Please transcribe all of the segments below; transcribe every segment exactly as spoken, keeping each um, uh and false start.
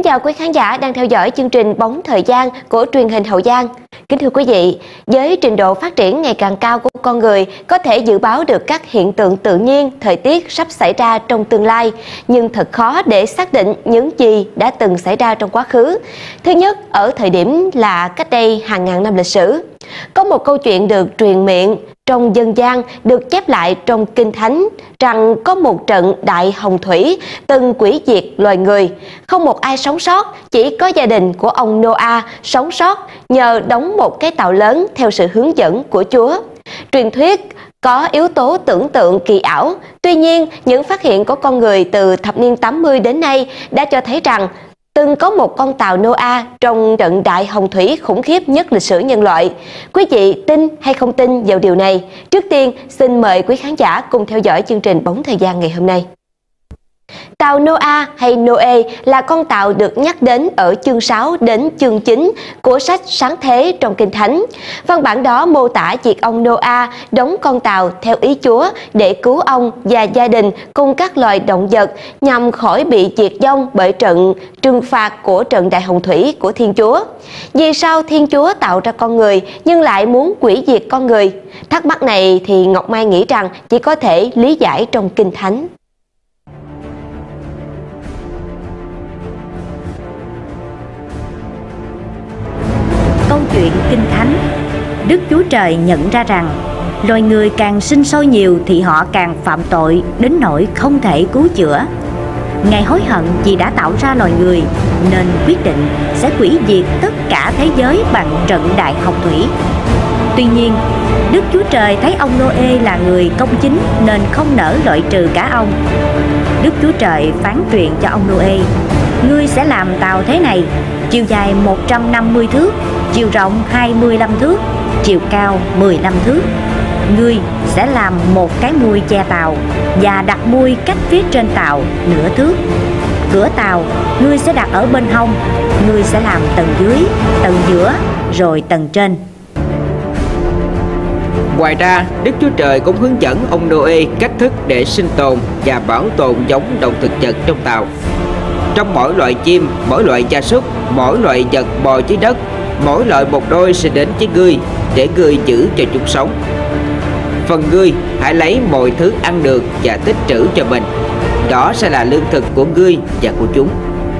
Kính chào quý khán giả đang theo dõi chương trình Bóng Thời gian của truyền hình Hậu Giang. Kính thưa quý vị, với trình độ phát triển ngày càng cao của con người có thể dự báo được các hiện tượng tự nhiên, thời tiết sắp xảy ra trong tương lai, nhưng thật khó để xác định những gì đã từng xảy ra trong quá khứ. Thứ nhất, ở thời điểm là cách đây hàng ngàn năm lịch sử. Có một câu chuyện được truyền miệng trong dân gian, được chép lại trong Kinh Thánh rằng có một trận đại hồng thủy từng hủy diệt loài người. Không một ai sống sót, chỉ có gia đình của ông Noah sống sót nhờ đóng một cái tàu lớn theo sự hướng dẫn của Chúa. Truyền thuyết có yếu tố tưởng tượng kỳ ảo, tuy nhiên những phát hiện của con người từ thập niên tám mươi đến nay đã cho thấy rằng từng có một con tàu Noah trong trận đại hồng thủy khủng khiếp nhất lịch sử nhân loại. Quý vị tin hay không tin vào điều này? Trước tiên, xin mời quý khán giả cùng theo dõi chương trình Bóng Thời gian ngày hôm nay. Tàu Noah hay Noe là con tàu được nhắc đến ở chương sáu đến chương chín của sách Sáng Thế trong Kinh Thánh. Văn bản đó mô tả việc ông Noah đóng con tàu theo ý Chúa để cứu ông và gia đình cùng các loài động vật nhằm khỏi bị diệt vong bởi trận trừng phạt của trận đại hồng thủy của Thiên Chúa. Vì sao Thiên Chúa tạo ra con người nhưng lại muốn hủy diệt con người? Thắc mắc này thì Ngọc Mai nghĩ rằng chỉ có thể lý giải trong Kinh Thánh. Câu chuyện Kinh Thánh. Đức Chúa Trời nhận ra rằng loài người càng sinh sôi nhiều thì họ càng phạm tội đến nỗi không thể cứu chữa. Ngài hối hận vì đã tạo ra loài người nên quyết định sẽ hủy diệt tất cả thế giới bằng trận đại hồng thủy. Tuy nhiên, Đức Chúa Trời thấy ông Noe là người công chính nên không nỡ loại trừ cả ông. Đức Chúa Trời phán truyền cho ông Noe: ngươi sẽ làm tàu thế này, chiều dài một trăm năm mươi thước, chiều rộng hai mươi lăm thước, chiều cao mười lăm thước. Ngươi sẽ làm một cái mui che tàu và đặt mui cách phía trên tàu nửa thước. Cửa tàu ngươi sẽ đặt ở bên hông. Ngươi sẽ làm tầng dưới, tầng giữa, rồi tầng trên. Ngoài ra, Đức Chúa Trời cũng hướng dẫn ông Noe cách thức để sinh tồn và bảo tồn giống động thực vật trong tàu. Trong mỗi loại chim, mỗi loại gia súc, mỗi loại vật bò dưới đất, mỗi loại một đôi sẽ đến với ngươi để ngươi giữ cho chúng sống. Phần ngươi hãy lấy mọi thứ ăn được và tích trữ cho mình. Đó sẽ là lương thực của ngươi và của chúng.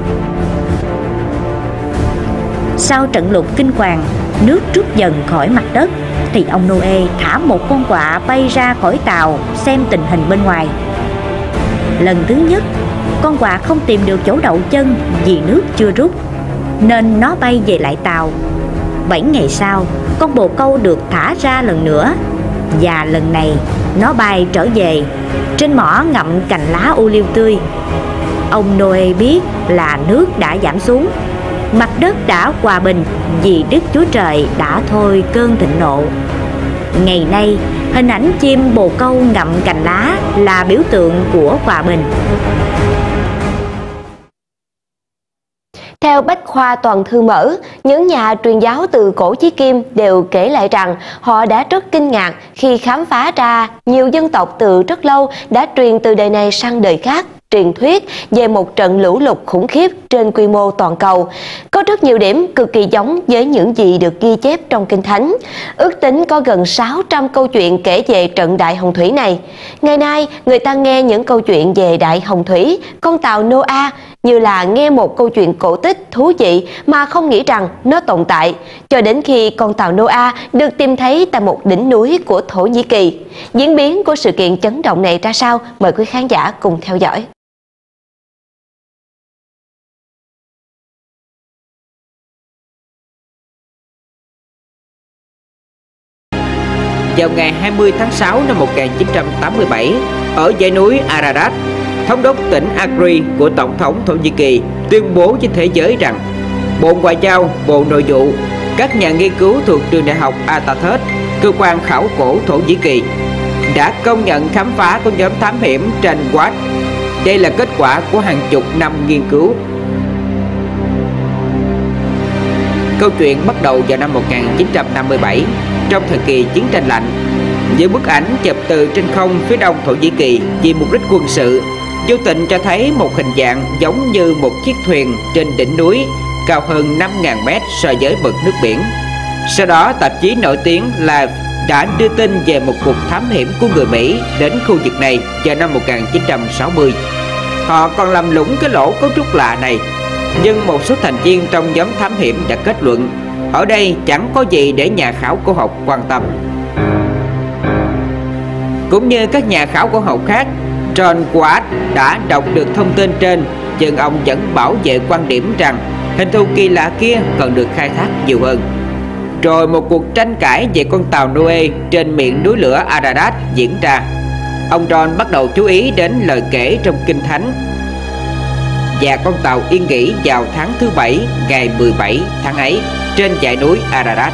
Sau trận lụt kinh hoàng, nước trút dần khỏi mặt đất thì ông Noe thả một con quạ bay ra khỏi tàu xem tình hình bên ngoài. Lần thứ nhất, con quạ không tìm được chỗ đậu chân vì nước chưa rút, nên nó bay về lại tàu. Bảy ngày sau, con bồ câu được thả ra lần nữa, và lần này nó bay trở về. Trên mỏ ngậm cành lá ô liu tươi. Ông Noe biết là nước đã giảm xuống, mặt đất đã hòa bình vì Đức Chúa Trời đã thôi cơn thịnh nộ. Ngày nay, hình ảnh chim bồ câu ngậm cành lá là biểu tượng của hòa bình. Theo Bách khoa Toàn thư mở, những nhà truyền giáo từ cổ chí kim đều kể lại rằng họ đã rất kinh ngạc khi khám phá ra nhiều dân tộc từ rất lâu đã truyền từ đời này sang đời khác truyền thuyết về một trận lũ lụt khủng khiếp trên quy mô toàn cầu. Có rất nhiều điểm cực kỳ giống với những gì được ghi chép trong Kinh Thánh. Ước tính có gần sáu trăm câu chuyện kể về trận đại hồng thủy này. Ngày nay, người ta nghe những câu chuyện về đại hồng thủy, con tàu Noah như là nghe một câu chuyện cổ tích thú vị mà không nghĩ rằng nó tồn tại, cho đến khi con tàu Noah được tìm thấy tại một đỉnh núi của Thổ Nhĩ Kỳ. Diễn biến của sự kiện chấn động này ra sao? Mời quý khán giả cùng theo dõi. Vào ngày hai mươi tháng sáu năm một nghìn chín trăm tám mươi bảy, ở dãy núi Ararat, thống đốc tỉnh Agri của Tổng thống Thổ Nhĩ Kỳ tuyên bố với thế giới rằng Bộ Ngoại giao, Bộ Nội vụ, các nhà nghiên cứu thuộc trường đại học Atatürk, cơ quan khảo cổ Thổ Nhĩ Kỳ, đã công nhận khám phá của nhóm thám hiểm Trần-Watt. Đây là kết quả của hàng chục năm nghiên cứu. Câu chuyện bắt đầu vào năm một nghìn chín trăm năm mươi bảy, trong thời kỳ chiến tranh lạnh. Những bức ảnh chụp từ trên không phía đông Thổ Nhĩ Kỳ vì mục đích quân sự vô tình cho thấy một hình dạng giống như một chiếc thuyền trên đỉnh núi cao hơn năm nghìn mét so với mực nước biển. Sau đó, tạp chí nổi tiếng Life đã đưa tin về một cuộc thám hiểm của người Mỹ đến khu vực này vào năm một nghìn chín trăm sáu mươi. Họ còn làm lũng cái lỗ cấu trúc lạ này, nhưng một số thành viên trong nhóm thám hiểm đã kết luận ở đây chẳng có gì để nhà khảo cổ học quan tâm. Cũng như các nhà khảo cổ học khác, John Ward đã đọc được thông tin trên, nhưng ông vẫn bảo vệ quan điểm rằng hình thù kỳ lạ kia cần được khai thác nhiều hơn. Rồi một cuộc tranh cãi về con tàu Noe trên miệng núi lửa Ararat diễn ra. Ông John bắt đầu chú ý đến lời kể trong Kinh Thánh và con tàu yên nghỉ vào tháng thứ bảy ngày mười bảy tháng ấy trên dãy núi Ararat.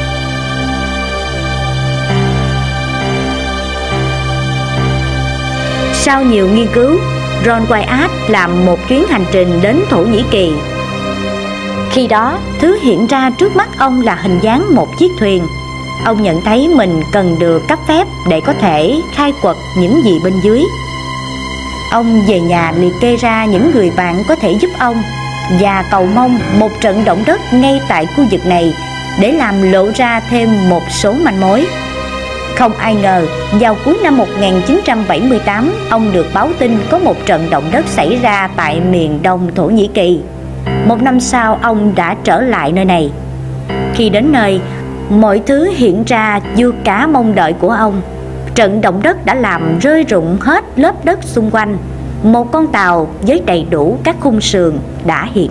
Sau nhiều nghiên cứu, Ron Wyatt làm một chuyến hành trình đến Thổ Nhĩ Kỳ. Khi đó, thứ hiện ra trước mắt ông là hình dáng một chiếc thuyền. Ông nhận thấy mình cần được cấp phép để có thể khai quật những gì bên dưới. Ông về nhà liệt kê ra những người bạn có thể giúp ông và cầu mong một trận động đất ngay tại khu vực này để làm lộ ra thêm một số manh mối. Không ai ngờ, vào cuối năm một nghìn chín trăm bảy mươi tám, ông được báo tin có một trận động đất xảy ra tại miền đông Thổ Nhĩ Kỳ. Một năm sau, ông đã trở lại nơi này. Khi đến nơi, mọi thứ hiện ra vượt cả mong đợi của ông. Trận động đất đã làm rơi rụng hết lớp đất xung quanh. Một con tàu với đầy đủ các khung sườn đã hiện.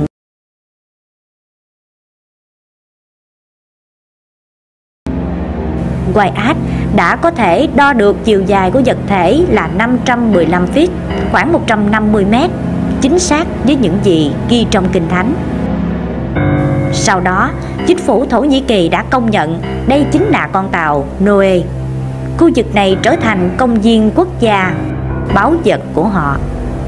Wyatt đã có thể đo được chiều dài của vật thể là năm trăm mười lăm feet, khoảng một trăm năm mươi mét, chính xác với những gì ghi trong Kinh Thánh. Sau đó, chính phủ Thổ Nhĩ Kỳ đã công nhận đây chính là con tàu Noe. Khu vực này trở thành công viên quốc gia, báu vật của họ.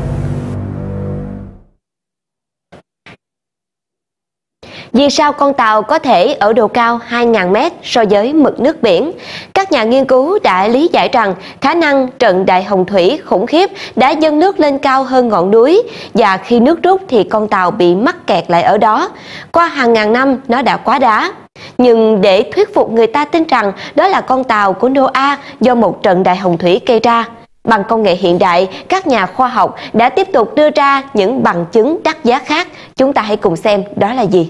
Vì sao con tàu có thể ở độ cao hai nghìn mét so với mực nước biển? Các nhà nghiên cứu đã lý giải rằng khả năng trận đại hồng thủy khủng khiếp đã dâng nước lên cao hơn ngọn núi, và khi nước rút thì con tàu bị mắc kẹt lại ở đó. Qua hàng ngàn năm nó đã quá đá. Nhưng để thuyết phục người ta tin rằng đó là con tàu của Noah do một trận đại hồng thủy gây ra, bằng công nghệ hiện đại, các nhà khoa học đã tiếp tục đưa ra những bằng chứng đắt giá khác. Chúng ta hãy cùng xem đó là gì.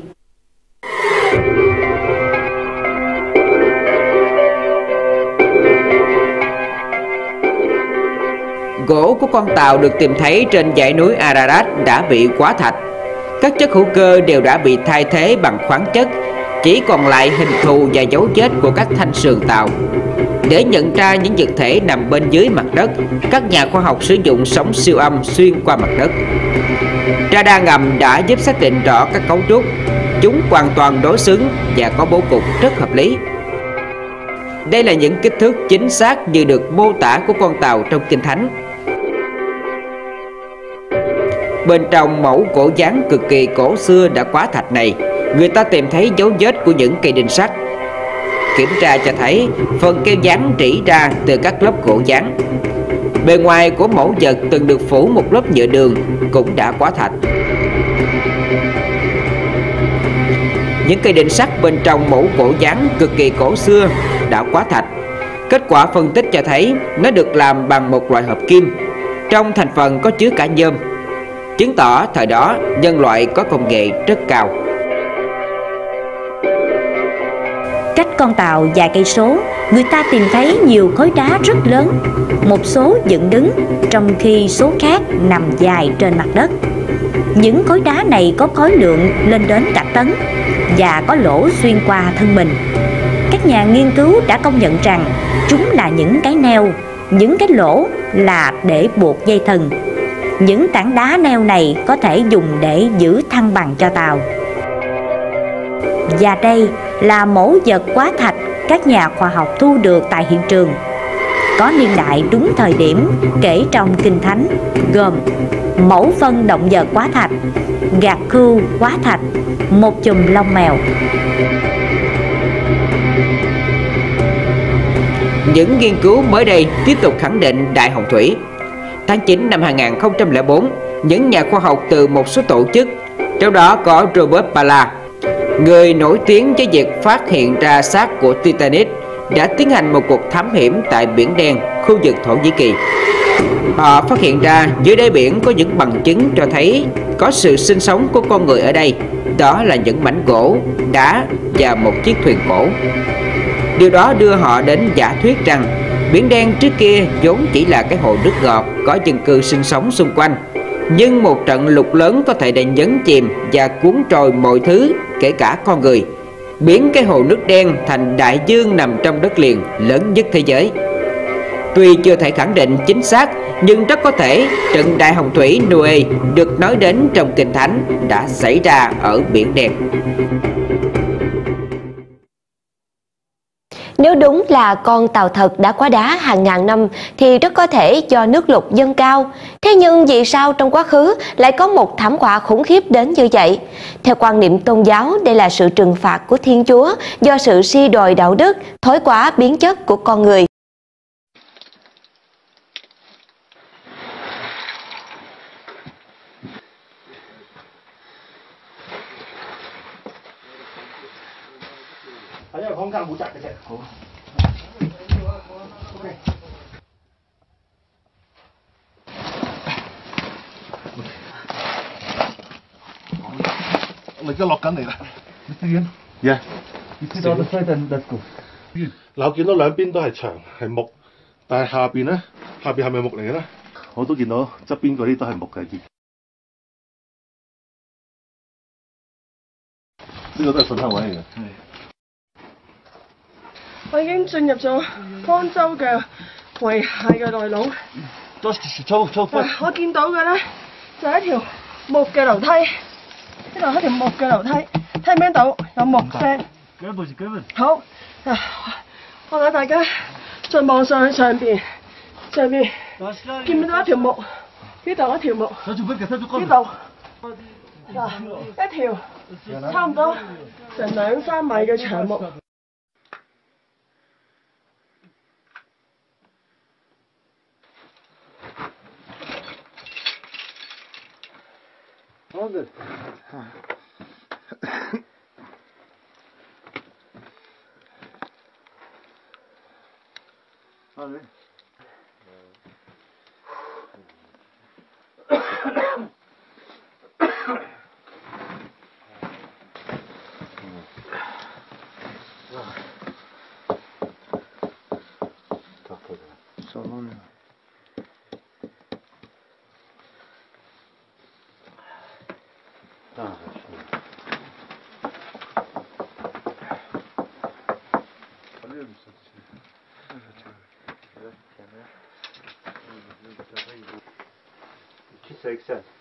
Gỗ của con tàu được tìm thấy trên dãy núi Ararat đã bị hóa thạch. Các chất hữu cơ đều đã bị thay thế bằng khoáng chất, chỉ còn lại hình thù và dấu vết của các thanh sườn tàu. Để nhận ra những vật thể nằm bên dưới mặt đất, các nhà khoa học sử dụng sóng siêu âm xuyên qua mặt đất. Radar ngầm đã giúp xác định rõ các cấu trúc. Chúng hoàn toàn đối xứng và có bố cục rất hợp lý. Đây là những kích thước chính xác như được mô tả của con tàu trong Kinh Thánh. Bên trong mẫu cổ dáng cực kỳ cổ xưa đã hóa thạch này, người ta tìm thấy dấu vết của những cây đinh sắt. Kiểm tra cho thấy phần keo dán rỉ ra từ các lớp gỗ dán. Bề ngoài của mẫu vật từng được phủ một lớp nhựa đường cũng đã hóa thạch. Những cây đinh sắt bên trong mẫu cổ dán cực kỳ cổ xưa đã hóa thạch. Kết quả phân tích cho thấy nó được làm bằng một loại hợp kim. Trong thành phần có chứa cả nhôm, chứng tỏ thời đó nhân loại có công nghệ rất cao. Cách con tàu vài cây số, người ta tìm thấy nhiều khối đá rất lớn. Một số dựng đứng, trong khi số khác nằm dài trên mặt đất. Những khối đá này có khối lượng lên đến cả tấn và có lỗ xuyên qua thân mình. Các nhà nghiên cứu đã công nhận rằng chúng là những cái neo, những cái lỗ là để buộc dây thừng. Những tảng đá neo này có thể dùng để giữ thăng bằng cho tàu. Và đây là mẫu vật hóa thạch các nhà khoa học thu được tại hiện trường. Có niên đại đúng thời điểm kể trong Kinh Thánh, gồm mẫu phân động vật hóa thạch, gạt khưu hóa thạch, một chùm lông mèo. Những nghiên cứu mới đây tiếp tục khẳng định đại hồng thủy. tháng chín năm hai nghìn không trăm lẻ bốn, những nhà khoa học từ một số tổ chức, trong đó có Robert Bala, người nổi tiếng với việc phát hiện ra xác của Titanic, đã tiến hành một cuộc thám hiểm tại Biển Đen, khu vực Thổ Nhĩ Kỳ. Họ phát hiện ra dưới đáy biển có những bằng chứng cho thấy có sự sinh sống của con người ở đây. Đó là những mảnh gỗ, đá và một chiếc thuyền cổ. Điều đó đưa họ đến giả thuyết rằng Biển Đen trước kia vốn chỉ là cái hồ nước ngọt có dân cư sinh sống xung quanh, nhưng một trận lụt lớn có thể đã nhấn chìm và cuốn trôi mọi thứ, kể cả con người, biến cái hồ nước đen thành đại dương nằm trong đất liền lớn nhất thế giới. Tuy chưa thể khẳng định chính xác, nhưng rất có thể trận đại hồng thủy Noe được nói đến trong Kinh Thánh đã xảy ra ở Biển Đen. Nếu đúng là con tàu thật đã quá đá hàng ngàn năm thì rất có thể do nước lụt dâng cao. Thế nhưng vì sao trong quá khứ lại có một thảm họa khủng khiếp đến như vậy? Theo quan niệm tôn giáo, đây là sự trừng phạt của Thiên Chúa do sự suy đồi đạo đức, thói quá biến chất của con người. 你而家落緊嚟啦，你睇見？Yeah， 你睇到個西陣得個。嗱，我見到兩邊都係牆係木，但係下邊咧，下邊係咪木嚟嘅咧？我都見到側邊嗰啲都係木嘅。呢個都係順坑位嚟嘅。 我已經進入咗方舟嘅遺骸嘅內籠。我見到嘅咧就係一條木嘅樓梯。呢度係一條木嘅樓梯，聽唔聽到有木聲？好，啊，我帶大家再望上去上邊，上邊見唔見到一條木？呢度一條木，呢度嗱一條差唔多成兩三米嘅長木。好嘅。好嘅。Qui ça excelle?